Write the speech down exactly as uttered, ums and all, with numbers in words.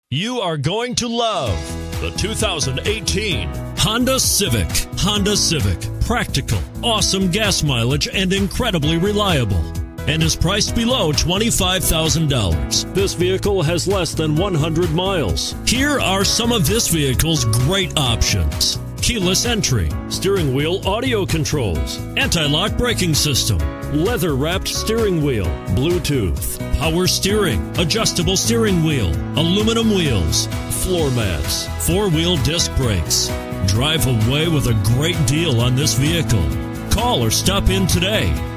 You are going to love the two thousand eighteen Honda Civic. Honda Civic. Practical, awesome gas mileage, and incredibly reliable. And is priced below twenty-five thousand dollars. This vehicle has less than one hundred miles. Here are some of this vehicle's great options: keyless entry, steering wheel audio controls, anti-lock braking system, leather-wrapped steering wheel, Bluetooth, power steering, adjustable steering wheel, aluminum wheels, floor mats, four-wheel disc brakes. Drive away with a great deal on this vehicle. Call or stop in today.